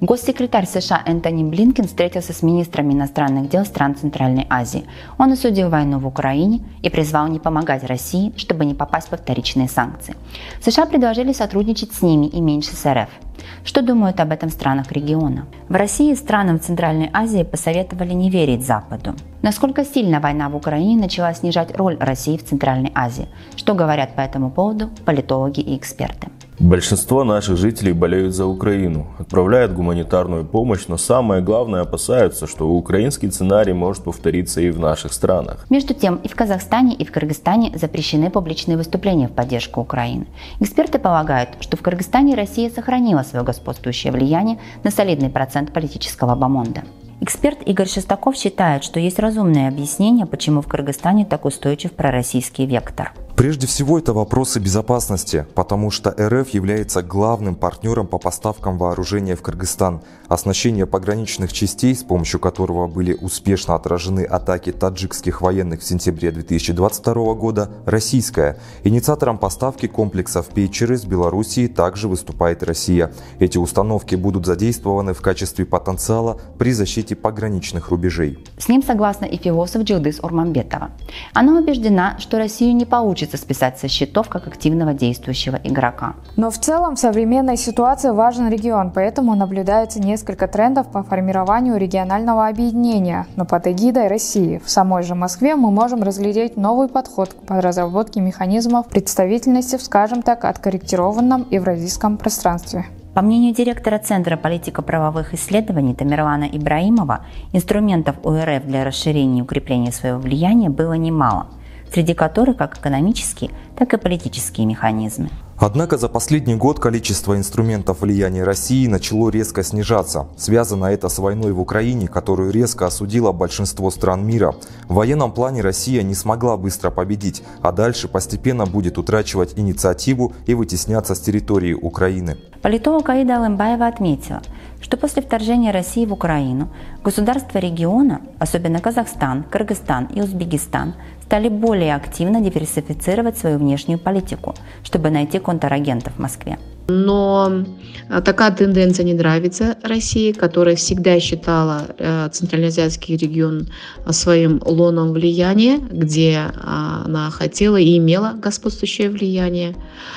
Госсекретарь США Энтони Блинкен встретился с министрами иностранных дел стран Центральной Азии. Он осудил войну в Украине и призвал не помогать России, чтобы не попасть под вторичные санкции. США предложили сотрудничать с ними и меньше с РФ. Что думают об этом странах региона? В России странам Центральной Азии посоветовали не верить Западу. Насколько сильно война в Украине начала снижать роль России в Центральной Азии? Что говорят по этому поводу политологи и эксперты? Большинство наших жителей болеют за Украину, отправляют гуманитарную помощь, но самое главное опасаются, что украинский сценарий может повториться и в наших странах. Между тем, и в Казахстане, и в Кыргызстане запрещены публичные выступления в поддержку Украины. Эксперты полагают, что в Кыргызстане Россия сохранила свое господствующее влияние на солидный процент политического бомонда. Эксперт Игорь Шестаков считает, что есть разумное объяснение, почему в Кыргызстане так устойчив пророссийский вектор. Прежде всего, это вопросы безопасности, потому что РФ является главным партнером по поставкам вооружения в Кыргызстан. Оснащение пограничных частей, с помощью которого были успешно отражены атаки таджикских военных в сентябре 2022 года, российское. Инициатором поставки комплексов «Пейчер» из Белоруссии также выступает Россия. Эти установки будут задействованы в качестве потенциала при защите пограничных рубежей. С ним согласна и философ Джилдыз Урманбетова. Она убеждена, что Россию не получится списать со счетов как активного действующего игрока. Но в целом в современной ситуации важен регион, поэтому наблюдается несколько трендов по формированию регионального объединения, но под эгидой России. В самой же Москве мы можем разглядеть новый подход к разработке механизмов представительности в, скажем так, откорректированном евразийском пространстве. По мнению директора Центра политико-правовых исследований Тамерлана Ибраимова, инструментов у РФ для расширения и укрепления своего влияния было немало, среди которых как экономические, так и политические механизмы. Однако за последний год количество инструментов влияния России начало резко снижаться. Связано это с войной в Украине, которую резко осудило большинство стран мира. В военном плане Россия не смогла быстро победить, а дальше постепенно будет утрачивать инициативу и вытесняться с территории Украины. Политолог Аида Алымбаева отметила, что после вторжения России в Украину государства региона, особенно Казахстан, Кыргызстан и Узбекистан, стали более активно диверсифицировать свою внешнюю политику, чтобы найти контрагентов в Москве. Но такая тенденция не нравится России, которая всегда считала Центральноазиатский регион своим лоном влияния, где она хотела и имела господствующее влияние.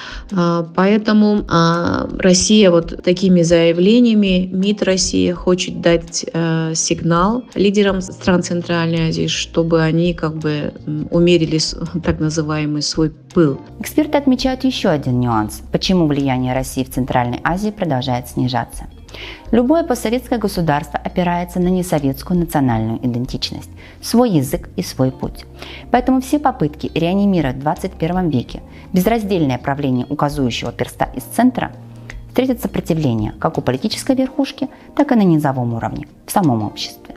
Поэтому Россия вот такими заявлениями, МИД России хочет дать сигнал лидерам стран Центральной Азии, чтобы они умерили так называемый свой пыл. Эксперты отмечают еще один нюанс, почему влияние России в Центральной Азии продолжает снижаться. Любое постсоветское государство опирается на несоветскую национальную идентичность, свой язык и свой путь. Поэтому все попытки реанимировать в 21 веке безраздельное правление указующего перста из центра встретят сопротивление как у политической верхушки, так и на низовом уровне, в самом обществе.